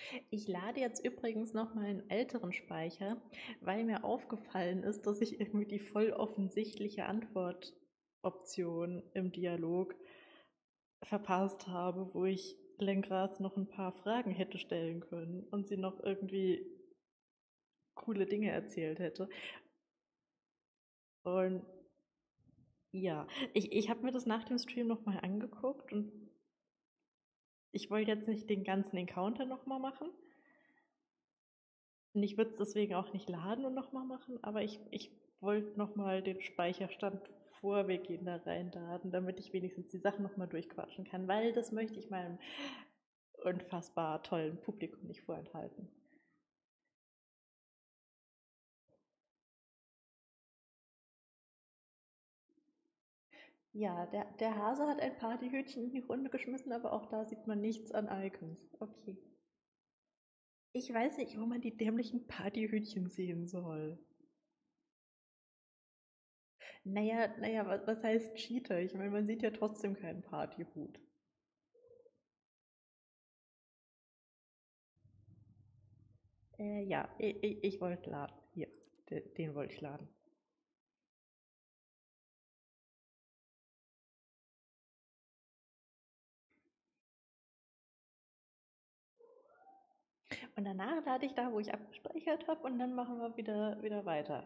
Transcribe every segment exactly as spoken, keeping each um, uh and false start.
Ich lade jetzt übrigens noch mal 'n älteren Speicher, weil mir aufgefallen ist, dass ich irgendwie die voll offensichtliche Antwortoption im Dialog verpasst habe, wo ich Lenggras noch 'n paar Fragen hätte stellen können und sie noch irgendwie coole Dinge erzählt hätte. Und ja, ich ich habe mir das nach dem Stream noch mal angeguckt und ich wollte jetzt nicht den ganzen Encounter noch mal machen. Und ich würde es deswegen auch nicht laden und noch mal machen, aber ich ich wollte noch mal den Speicherstand vor wir gehen da rein laden, damit ich wenigstens die Sachen noch mal durchquatschen kann, weil das möchte ich meinem unfassbar tollen Publikum nicht vorenthalten. Ja, der der Hase hat ein Partyhütchen in die Runde geschmissen, aber auch da sieht man nichts an Icons. Okay. Ich weiß nicht, wo man die dämlichen Partyhütchen sehen soll. Na ja na ja, wa was heißt Cheater? Ich meine, man sieht ja trotzdem keinen Partyhut. Äh, ja, i i ich wollte laden. Hier, de den wollte ich laden. Und danach lade ich da, wo ich abgespeichert habe, und dann machen wir wieder wieder weiter.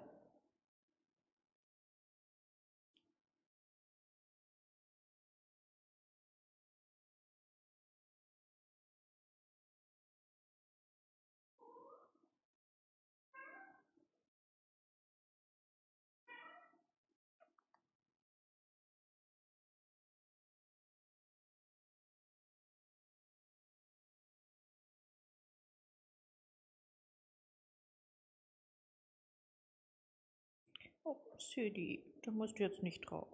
Oh, Südi, da musst du jetzt nicht drauf.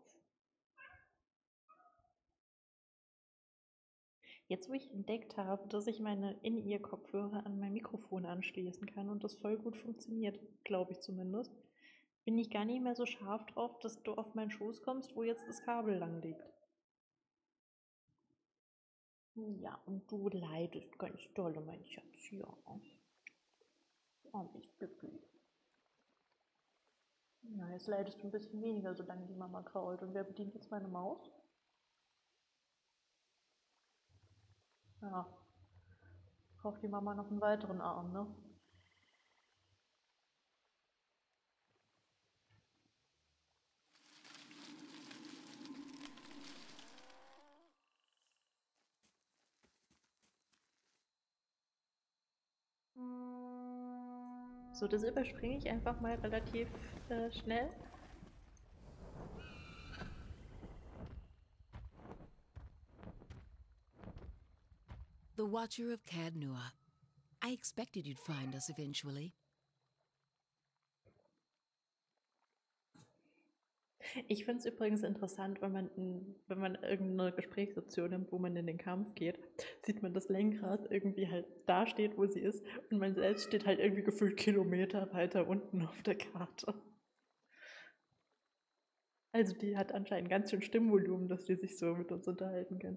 Jetzt, wo ich entdeckt habe, dass ich meine In-Ear-Kopfhörer an mein Mikrofon anschließen kann und das voll gut funktioniert, glaube ich zumindest, bin ich gar nicht mehr so scharf drauf, dass du auf meinen Schoß kommst, wo jetzt das Kabel lang liegt. Ja, und du leidest ganz dolle, mein Schatz, ja. Armes Püppli. Ja, jetzt leidest du ein bisschen weniger, solange die Mama krault. Und wer bedient jetzt meine Maus? Ja, braucht die Mama noch einen weiteren Arm, ne? So, das überspringe ich einfach mal relativ äh, schnell. The Watcher of Cadnua. I expected you'd find us eventually. Ich finde es übrigens interessant, wenn man, wenn man irgendeine Gesprächsoption nimmt, wo man in den Kampf geht, sieht man das Lenkrad irgendwie halt da steht, wo sie ist, und man selbst steht halt irgendwie gefühlt Kilometer weiter unten auf der Karte. Also die hat anscheinend ganz schön Stimmvolumen, dass die sich so mit uns unterhalten kann.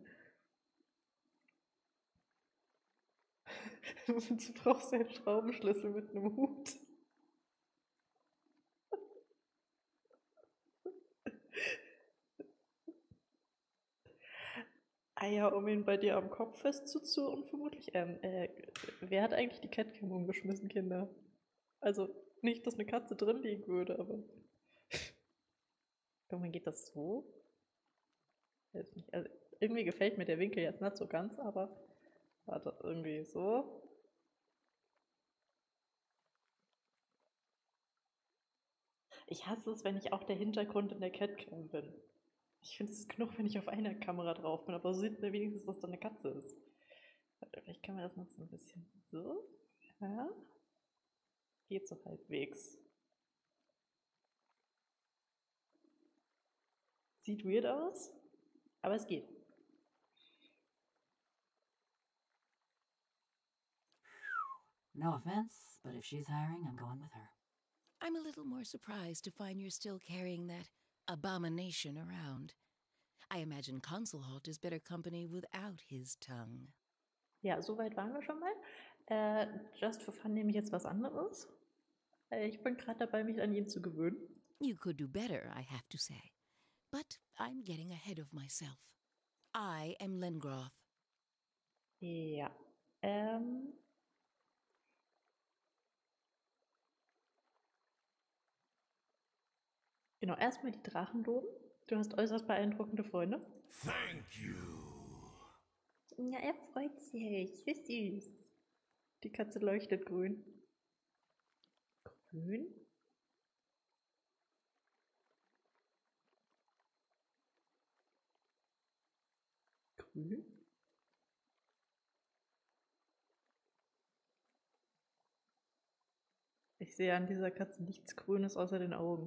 Du brauchst einen Schraubenschlüssel mit einem Hut. Ah ja, um ihn bei dir am Kopf festzuzurren, vermutlich. Ähm, äh, wer hat eigentlich die Catcam umgeschmissen, Kinder? Also nicht, dass eine Katze drin liegen würde, aber. Guck mal, geht das so? Weiß nicht. Also, irgendwie gefällt mir der Winkel jetzt nicht so ganz, aber warte, irgendwie so. Ich hasse es, wenn ich auch der Hintergrund in der Catcam bin. Ich finde es genug, wenn ich auf einer Kamera drauf bin, aber so sieht man wenigstens, dass da eine Katze ist. Warte, vielleicht kann man das noch so ein bisschen so. Ja. Geht so halbwegs. Sieht weird aus, aber es geht. No offense, but if she's hiring, I'm going with her. I'm a little more surprised to find you're still carrying that abomination around. I imagine Consulhalt is better company without his tongue. Ja, so weit waren wir schon mal. Äh, just for fun nehme ich jetzt was anderes. Äh, ich bin gerade dabei, mich an ihn zu gewöhnen. You could do better, I have to say. But I'm getting ahead of myself. I am Lengroth. Ja. Ähm. Genau, erstmal die Drachen loben. Du hast äußerst beeindruckende Freunde. Thank you. Ja, er freut sich. Wie süß. Die Katze leuchtet grün. Grün? Grün? Ich sehe an dieser Katze nichts Grünes außer den Augen.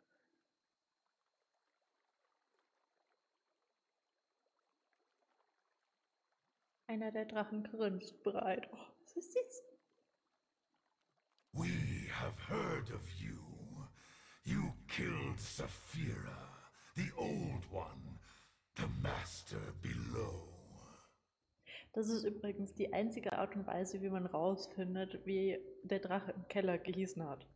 Einer der Drachen grinst bereit. Oh, was ist das? We have heard of you. You killed Saphira, the Old One, the Master below. Das ist übrigens die einzige Art und Weise, wie man rausfindet, wie der Drache im Keller gehießen hat.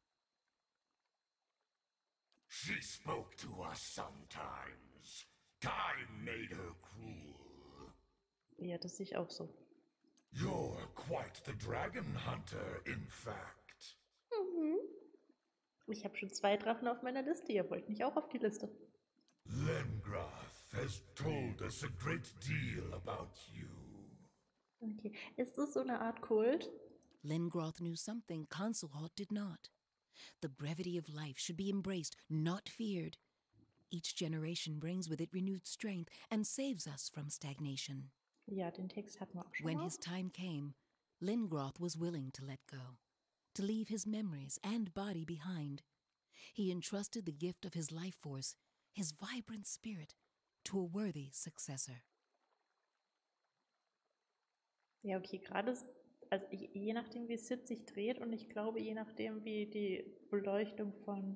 She spoke to us sometimes. Time made her cruel. Ja, das sehe ich auch so. You're quite the dragon hunter, in fact. Mhm. Ich habe schon zwei Drachen auf meiner Liste. Ihr wollt nicht auch auf die Liste. Lengroth has told us a great deal about you. Okay. Ist das so eine Art Kult? Lengroth knew something Consulhot did not. The brevity of life should be embraced, not feared. Each generation brings with it renewed strength and saves us from stagnation. Ja, den Text hatten wir auch schon When mal. his time came, Lengroth was willing to let go, to leave his memories and body behind. He entrusted the gift of his life force, his vibrant spirit, to a worthy successor. Ja, okay, gerade, also je je nachdem, wie Sid sich dreht und ich glaube, je nachdem, wie die Beleuchtung von,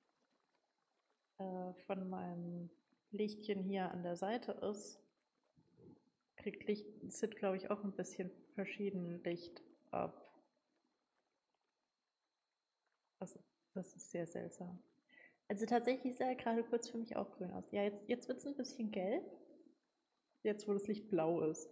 äh, von meinem Lichtchen hier an der Seite ist, kriegt Licht, Sid, glaube ich, auch ein bisschen verschieden Licht ab. Also, das ist sehr seltsam. Also tatsächlich sah er gerade kurz für mich auch grün aus. Ja, jetzt, jetzt wird es ein bisschen gelb. Jetzt, wo das Licht blau ist.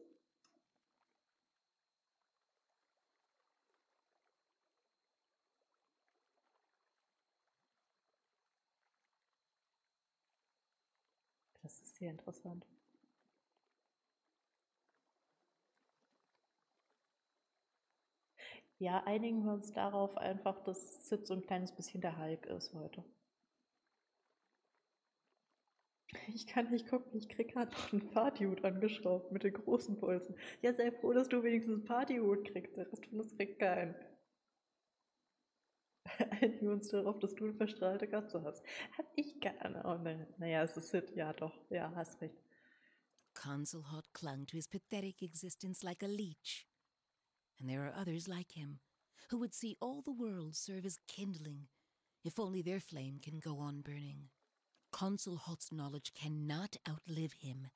Das ist sehr interessant. Ja, einigen wir uns darauf einfach, dass Sid so ein kleines bisschen der Hulk ist heute. Ich kann nicht gucken, ich krieg gerade noch einen Partyhut angeschraubt mit den großen Bolzen. Ja, sei froh, dass du wenigstens einen Partyhut kriegst. Der Rest von uns kriegt keinen. Einigen wir uns darauf, dass du eine verstrahlte Katze hast. Hab ich gerne. Oh ne, naja, es ist Sid. Ja, doch. Ja, hast recht. Consulhot clung to his pathetic existence like a leech. And there are others like him, who would see all the world serve as kindling, if only their flame can go on burning. Consulhot's knowledge cannot outlive him.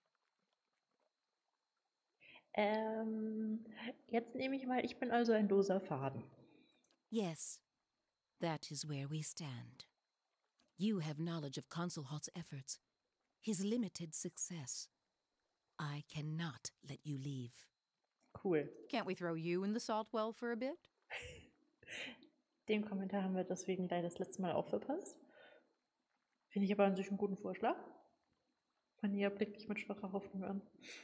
Ähm, jetzt nehme ich mal, ich bin also ein loser Faden. Yes, that is where we stand. You have knowledge of Consulhot's efforts, his limited success. I cannot let you leave. Cool. Can't we throw you in the salt well for a bit? Den Kommentar haben wir deswegen leider das letzte Mal auch verpasst. Finde ich aber an sich einen guten Vorschlag. Mania blickt mich mit schwacher Hoffnung an.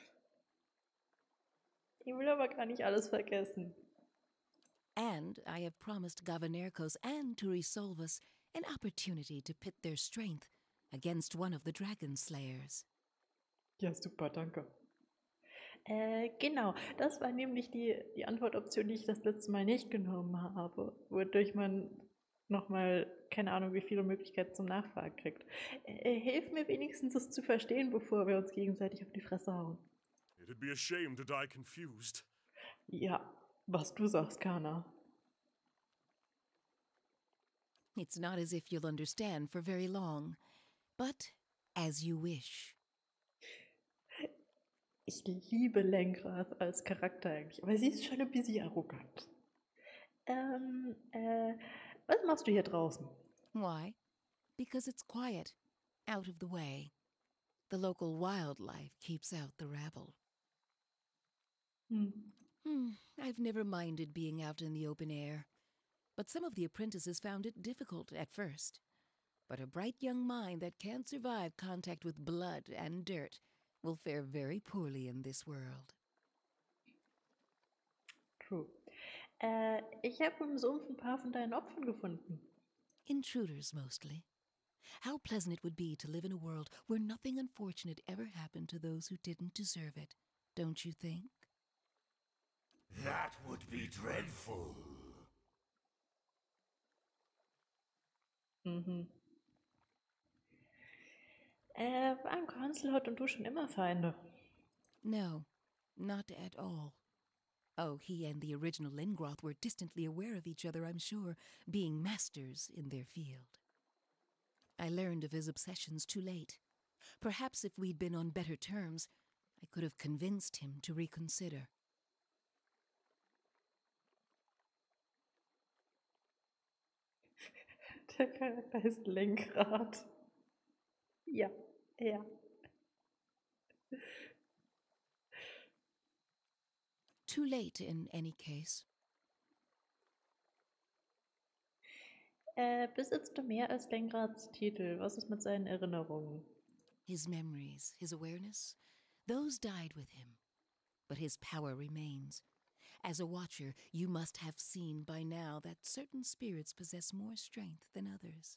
Ich will aber gar nicht alles vergessen. And I have promised Gavanerkos and Turisolvus an opportunity to pit their strength against one of the Dragon Slayers. Ja, super, danke. Äh, genau, das war nämlich die, die Antwortoption, die ich das letzte Mal nicht genommen habe, wodurch man nochmal, keine Ahnung, wie viele Möglichkeiten zum Nachfragen kriegt. Äh, hilf mir wenigstens, es zu verstehen, bevor wir uns gegenseitig auf die Fresse hauen. It'd be a shame to die confused. Ja, was du sagst, Kana. It's not as if you'll understand for very long, but as you wish. Ich liebe Lenkrath als Charakter eigentlich, aber sie ist schon ein bisschen arrogant. Ähm, äh, was machst du hier draußen? Why? Because it's quiet, out of the way. The local wildlife keeps out the rabble. Hm. Hmm, I've never minded being out in the open air, but some of the apprentices found it difficult at first. But a bright young mind that can't survive contact with blood and dirt will fare very poorly in this world. True. Äh, ich habe im Sumpf ein paar von deinen Opfern gefunden. Intruders, mostly. How pleasant it would be to live in a world where nothing unfortunate ever happened to those who didn't deserve it, don't you think? That would be dreadful. Mhm. Äh, waren Consulhot und du schon immer Feinde? No, not at all. Oh, he and the original Lengroth were distantly aware of each other, I'm sure, being masters in their field. I learned of his obsessions too late. Perhaps if we'd been on better terms, I could have convinced him to reconsider. Der Charakter heißt Lenkrad. Ja, ja. Too late in any case. Äh, besitzt du mehr als Lenkrads Titel? Was ist mit seinen Erinnerungen? His memories, his awareness, those died with him. But his power remains. As a watcher, you must have seen by now that certain spirits possess more strength than others.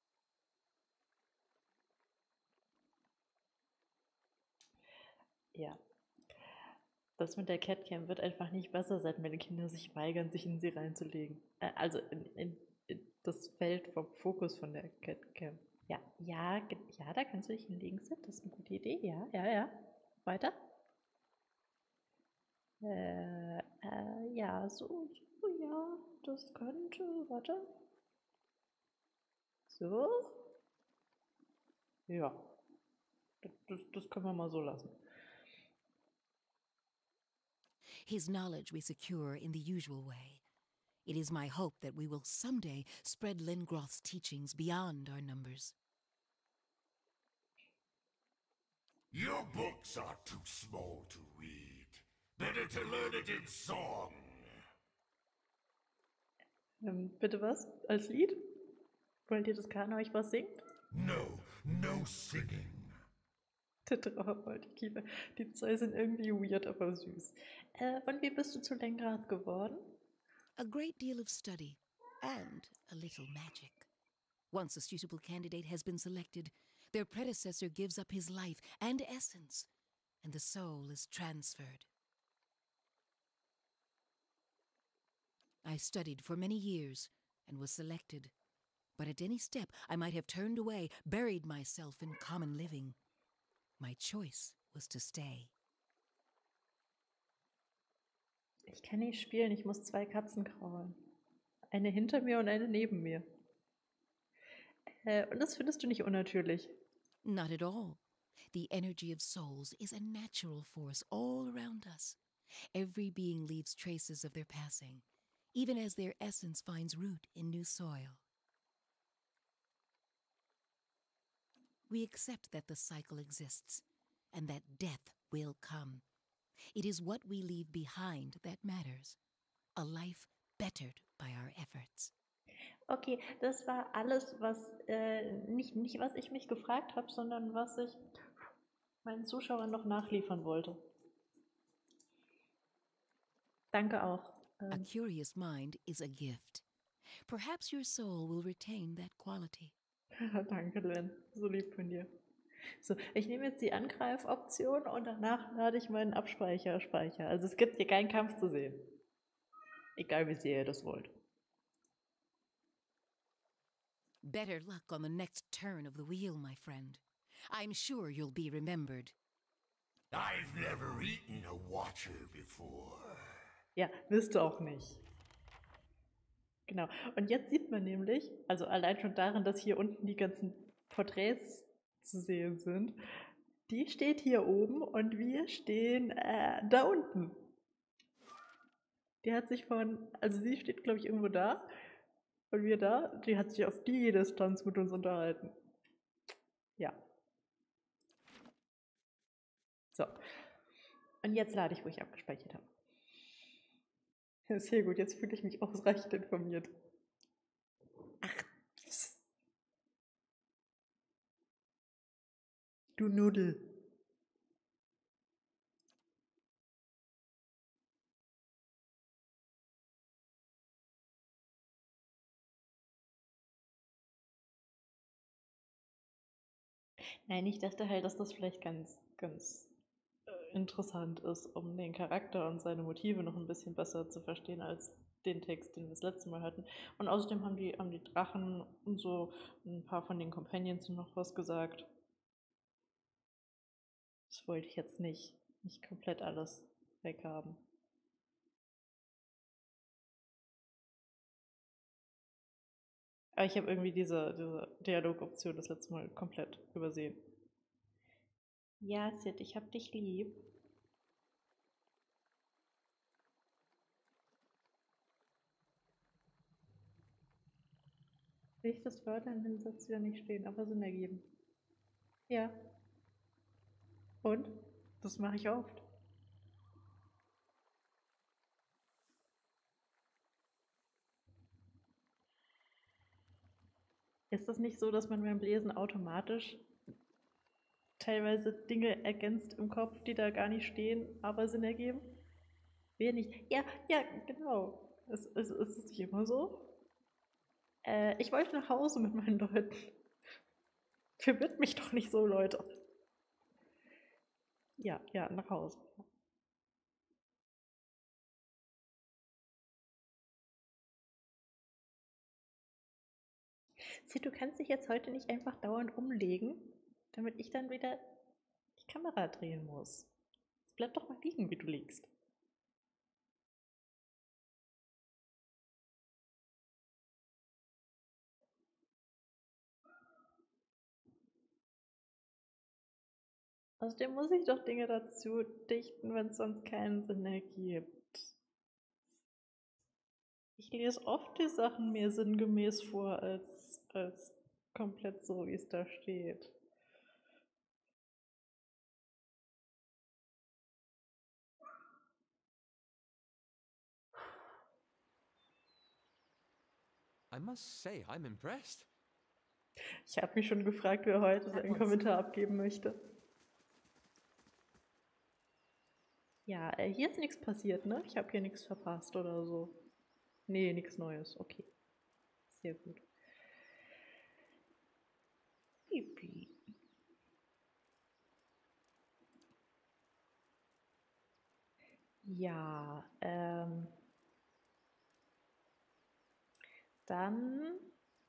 Ja. Das mit der Catcam wird einfach nicht besser, seit meine Kinder sich weigern, sich in sie reinzulegen. Äh, also in, in, in das Feld vom Fokus von der Catcam. Ja, ja, ge- ja, da kannst du dich hinlegen, Sid. Das ist eine gute Idee. Ja, ja, ja. Weiter. Äh, äh, ja, so, so, ja, das könnte, warte. So. Ja, das, das, das können wir mal so lassen. His knowledge we secure in the usual way. It is my hope that we will someday spread Lengroth's teachings beyond our numbers. Your books are too small to read. Better to learn it in song. Ähm, bitte was? Als Lied? Wollt ihr, dass Kana euch was singt? No, no singing. Der Trauerwaldkiefer. Die zwei sind irgendwie weird, aber süß. Äh, und wie bist du zu Lenkrath geworden? A great deal of study and a little magic. Once a suitable candidate has been selected, their predecessor gives up his life and essence, and the soul is transferred. I studied for many years and was selected, but at any step I might have turned away, buried myself in common living. My choice was to stay. Ich kann nicht spielen, ich muss zwei Katzen kraulen. Eine hinter mir und eine neben mir. Äh, und das findest du nicht unnatürlich. Not at all. The energy of souls is a natural force all around us. Every being leaves traces of their passing, even as their essence finds root in new soil. We accept that the cycle exists, and that death will come. It is what we leave behind that matters. A life bettered by our efforts. Okay, das war alles, was äh, nicht, nicht was ich mich gefragt habe, sondern was ich meinen Zuschauern noch nachliefern wollte. Danke auch. A Ähm, curious mind is a gift. Perhaps your soul will retain that quality. Danke, Len. So lieb von dir. So, ich nehme jetzt die Angreifoption und danach lade ich meinen Abspeicher-Speicher. Also es gibt hier keinen Kampf zu sehen. Egal wie sehr ihr das wollt. Better luck on the next turn of the wheel, my friend. I'm sure you'll be remembered. I've never eaten a watcher before. Ja, wirst du auch nicht. Genau. Und jetzt sieht man nämlich, also allein schon daran, dass hier unten die ganzen Porträts zu sehen sind, Die steht hier oben und wir stehen äh, da unten. Die hat sich von, also sie steht, glaube ich, irgendwo da und wir da. Die hat sich auf die Distanz mit uns unterhalten. Ja. So. Und jetzt lade ich, wo ich abgespeichert habe. Sehr gut, jetzt fühle ich mich ausreichend informiert. Ach, pss. Du Nudel. Nein, ich dachte halt, dass das vielleicht ganz, ganz äh, interessant ist, um den Charakter und seine Motive noch ein bisschen besser zu verstehen als den Text, den wir das letzte Mal hatten. Und außerdem haben die, haben die Drachen und so ein paar von den Companions noch was gesagt. Das wollte ich jetzt nicht, nicht komplett alles weghaben. Aber ich habe irgendwie diese, diese Dialogoption das letzte Mal komplett übersehen. Ja, Sid, ich hab dich lieb. Will ich das Wörter in dem Satz wieder nicht stehen, aber Sinn ergeben. Ja. Und? Das mache ich oft. Ist das nicht so, dass man beim Lesen automatisch teilweise Dinge ergänzt im Kopf, die da gar nicht stehen, aber Sinn ergeben? Wer nicht? Ja, ja, genau. Ist, ist, ist es nicht immer so? Äh, ich wollte nach Hause mit meinen Leuten. Verwirrt mich doch nicht so, Leute. Ja, ja, nach Hause. Sieh, du kannst dich jetzt heute nicht einfach dauernd umlegen, damit ich dann wieder die Kamera drehen muss. Bleib doch mal liegen, wie du liegst. Außerdem muss ich doch Dinge dazu dichten, wenn es sonst keinen Sinn ergibt. Ich lese oft die Sachen mir sinngemäß vor, als, als komplett so, wie es da steht. I must say, I'm impressed. Ich habe mich schon gefragt, wer heute That seinen one's- Kommentar abgeben möchte. Ja, äh, hier ist nichts passiert, ne? Ich habe hier nichts verpasst oder so. Nee, nichts Neues. Okay. Sehr gut. Yippie. Ja, ähm. Dann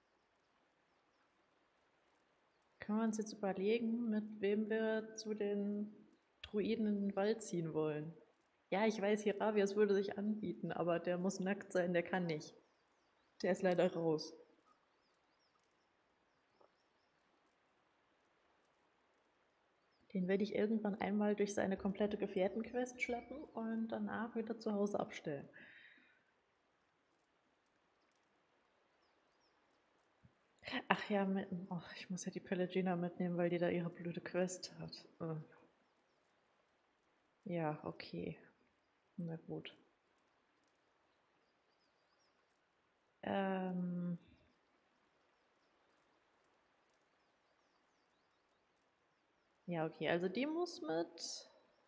können wir uns jetzt überlegen, mit wem wir zu den Druiden in den Wald ziehen wollen. Ja, ich weiß, Hiravias würde sich anbieten, aber der muss nackt sein, der kann nicht. Der ist leider raus. Den werde ich irgendwann einmal durch seine komplette Gefährtenquest schleppen und danach wieder zu Hause abstellen. Ach ja, mit, oh, ich muss ja die Pelagina mitnehmen, weil die da ihre blöde Quest hat. Äh. Ja, okay. Na gut. Ähm. Ja, okay, also die muss mit.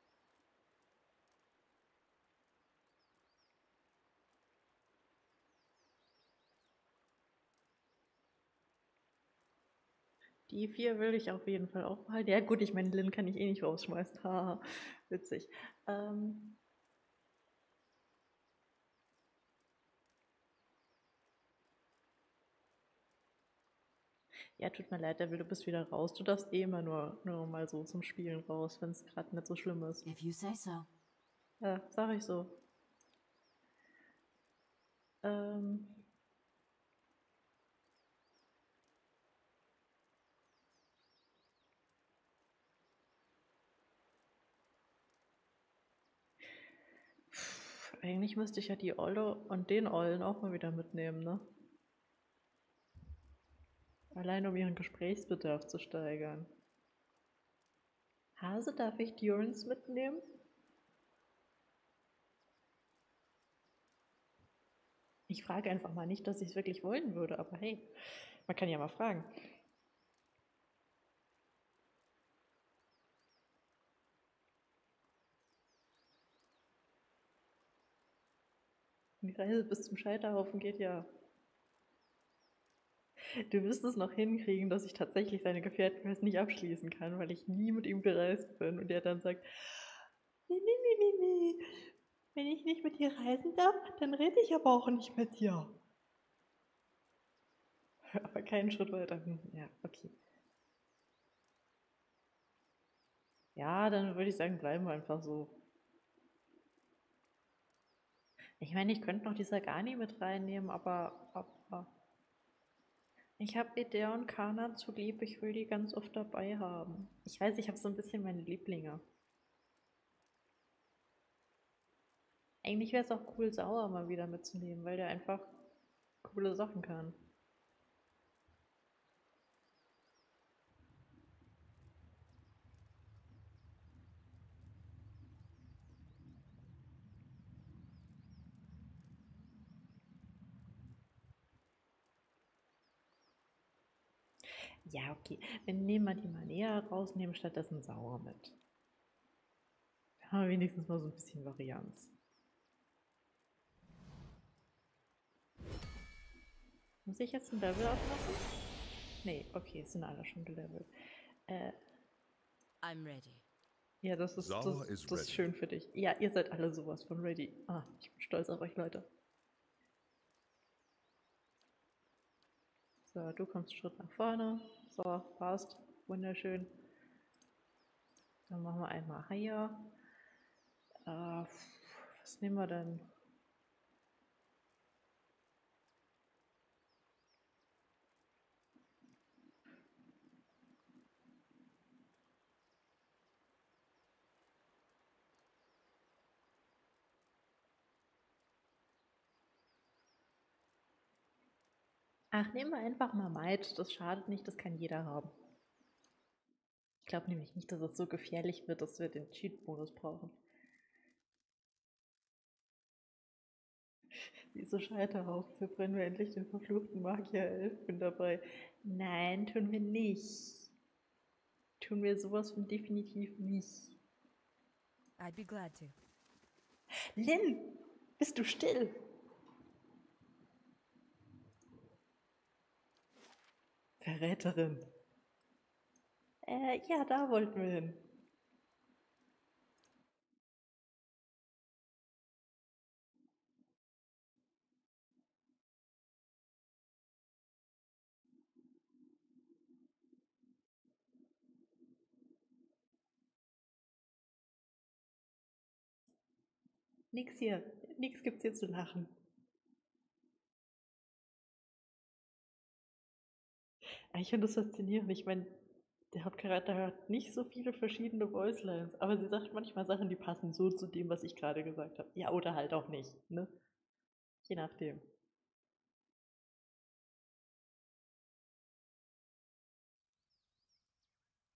Die vier will ich auf jeden Fall auch behalten. Ja gut, ich meine, Lynn kann ich eh nicht rausschmeißen. Haha, witzig. Ähm. Ja, tut mir leid, Devil, du bist wieder raus. Du darfst eh immer nur, nur mal so zum Spielen raus, wenn es gerade nicht so schlimm ist. If you say so. Ja, sag ich so. Ähm. Eigentlich müsste ich ja die Olle und den Ollen auch mal wieder mitnehmen, ne? Allein um ihren Gesprächsbedarf zu steigern. Hase, darf ich Durance mitnehmen? Ich frage einfach mal, nicht, dass ich es wirklich wollen würde, aber hey, man kann ja mal fragen. Die Reise bis zum Scheiterhaufen geht ja. Du wirst es noch hinkriegen, dass ich tatsächlich seine Gefährtenquest nicht abschließen kann, weil ich nie mit ihm gereist bin und er dann sagt, nee, nee, nee, nee, nee. Wenn ich nicht mit dir reisen darf, dann rede ich aber auch nicht mit dir. Aber keinen Schritt weiter. Hm, ja, okay. Ja, dann würde ich sagen, bleiben wir einfach so. Ich meine, ich könnte noch die Sagani mit reinnehmen, aber, aber ich habe Edea und Kana zu lieb, ich will die ganz oft dabei haben. Ich weiß, ich habe so ein bisschen meine Lieblinge. Eigentlich wäre es auch cool, Sauer mal wieder mitzunehmen, weil der einfach coole Sachen kann. Ja, okay. Wir nehmen mal die mal näher raus, nehmen stattdessen Sauer mit. Da haben wir wenigstens mal so ein bisschen Varianz. Muss ich jetzt ein Level aufmachen? Nee, okay, es sind alle schon gelevelt. Äh, I'm ready. ja, das ist, das, Sauer is das ist ready. schön für dich. Ja, ihr seid alle sowas von ready. Ah, ich bin stolz auf euch, Leute. So, du kommst einen Schritt nach vorne. So, passt. Wunderschön. Dann machen wir einmal hier. Äh, was nehmen wir denn? Ach, nehmen wir einfach mal Might. Das schadet nicht, das kann jeder haben. Ich glaube nämlich nicht, dass es so gefährlich wird, dass wir den Cheat-Bonus brauchen. Diese Scheiterhaufen, wir brennen wir endlich den verfluchten Magier elf. Bin dabei. Nein, tun wir nicht. Tun wir sowas von definitiv nicht. I'd be glad to. Lynn, bist du still? Verräterin. Äh, ja, da wollten wir hin. Nix hier. Nix gibt's hier zu lachen. Ich finde das faszinierend. Ich meine, der Hauptcharakter hat nicht so viele verschiedene Voicelines, aber sie sagt manchmal Sachen, die passen so zu dem, was ich gerade gesagt habe. Ja, oder halt auch nicht, ne? Je nachdem.